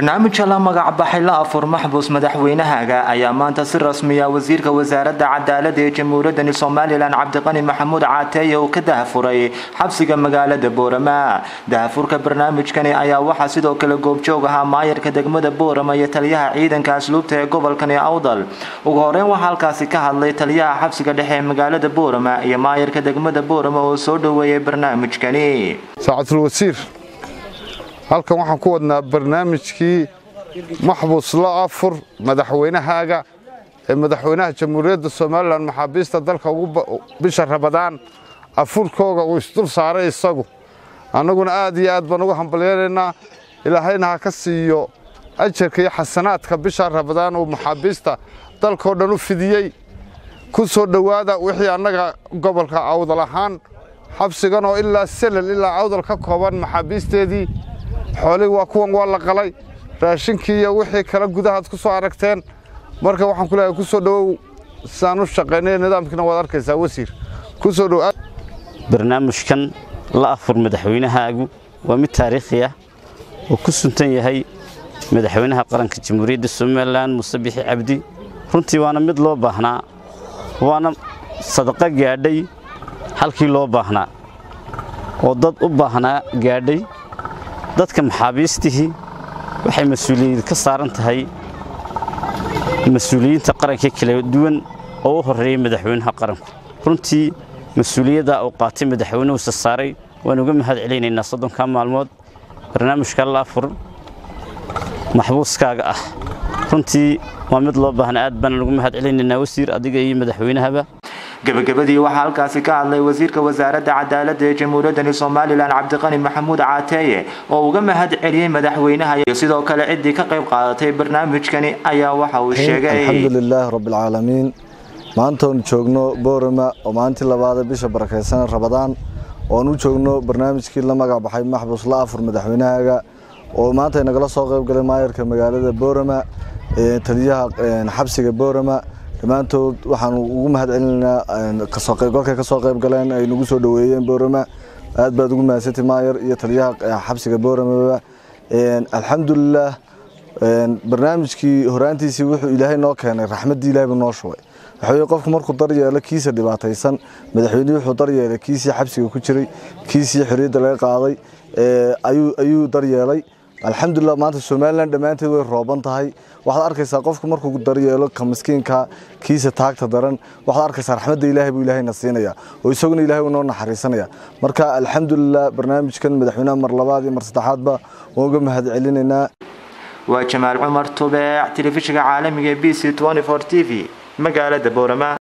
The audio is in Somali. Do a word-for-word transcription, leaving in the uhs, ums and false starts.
barnaamijka la magac baxay la afur maxbuus madaxweynaha ayaa maanta si rasmi ah wasiirka wasaaradda cadaaladda ee Jamhuuriyadda Soomaaliland Cabdiqani Maxamuud Caateeye oo ka daahfuray xabsiga magaalada Boorama. Daahfurka barnaamijkani ayaa waxa sidoo kale goobjoog ahaa maayarka degmada Boorama iyo taliyaha ciidanka asluubta ee gobolka Awdal. Ugu horeyn waxa halkaasi ka hadlay taliyaha xabsiga dhexe ee magaalada Boorama iyo maayarka degmada Boorama oo soo dhaweeyay barnaamijkani. Saacatul wasiir halkan waxaan ku wadnaa barnaamijkii maxbuus la afur madaxweynahaaga ee madaxweynaha Jamhuuriyadda Soomaaliland maxaabiista dalka ugu bisha Ramadaan afurkooga uu isdul saaray isagu annaguna aad iyo aad baan ugu hambalyeeynaa ilaahayna ha ka siiyo ajarka iyo xasanaadka bisha Ramadaan oo maxaabiista dalka oo dhan u fidiyay ku soo dhawaada wixii annaga gobolka Awdal ahaan xabsigan oo ilaa Selal ilaa Awdal ka kooban maxaabiisteedii xoolii waa kuwan waa la qalay raashinkii iyo wixii kala gudaha ku soo aragteen marka waxaan ku leeyahay ku soo dhawow saan u shaqeynay nidaamkina waad arkaysaa wasiir ku soo dhaw barnaamijkan la afur madaxweynahaagu waa mid taariikhi ah oo ku suntan yahay madaxweynaha qaranka Jamhuuriyadda Soomaaliland Muuse Biixi Cabdi runtii waana mid loo baahnaa waana sadaqa gaadhay halkii loo baahnaa oo dad u baahnaa gaadhay dadka maxaabiistii waxay mas'uuliyad ka saaran tahay mas'uuliyiinta qaranka kala duwan oo horeeyay madaxweynaha qaranku runtii mas'uuliyadda uu qaatay madaxweynuhu saaray waan uga mahad celinaynaa soddonka maalmood barnaamijka la afur maxbuuskaaga ah runtii waa mid loo baahnaa aad baan uga mahad celinaynaa wasiir adiga iyo madaxweynahaba gabagabadii waxa halkaasi ka hadlay wasiirka wasaaradda cadaaladda ee Jamhuuriyadda Soomaaliland Cabdiqani Maxamuud Caateeye oo uga mahad celiyay madaxweynaha iyo sidoo kale cidii ka qayb qaadatay barnaamijkani ayaa waxa uu sheegay alxamdulillah rabbil caalamiin maanta oo joogno Boorama oo maanta labaad bisha barakeysan Ramadaan oo nu joogno barnaamijkii la magac baxay maxbuus la afur madaxweynaha oo maanta nagala soo qayb galay maayarka magaalada Boorama ee taliyaha xabsiga Boorama dhammaantood waxaan ugu mahad celinaynaa ka soo qaybgalka ka soo qayb galeen ay nagu soo dhaweeyeen Boorama aad baad ugu mahadsantahay maayar iyo taliyaha xabsiga Boorama een alxamdulillah een barnaamijkii horaantiisii wuxuu Ilaahay noo keenay raxmadii Ilaahay noo shubay waxa qofku markuu daryeelo kiisa dhibaataysan madaxweynuhu wuxuu daryeelay kiisii xabsiga ku jiray kiisii xoriyada laga qaaday ee ayuu ayuu daryeelay alxamdulillah maanta Soomaaliland dhamaanteed way rooban tahay waxaad arkaysaa qofku markuu daryeelo ka miskiinka kiisa taagta daran waxaad arkaysaa raxmadda Ilaahay buu Ilaahay nasiinaya oo isaguna Ilaahay uu noo naxariisanaya marka alxamdulillah barnaamijkan madaxweynaha mar labaad iyo mar saddexaad ba uga mahad celinaynaa waa Jamaal Umar Tubeec telefishinka caalamiga B C twenty-four T V magaalada Boorama.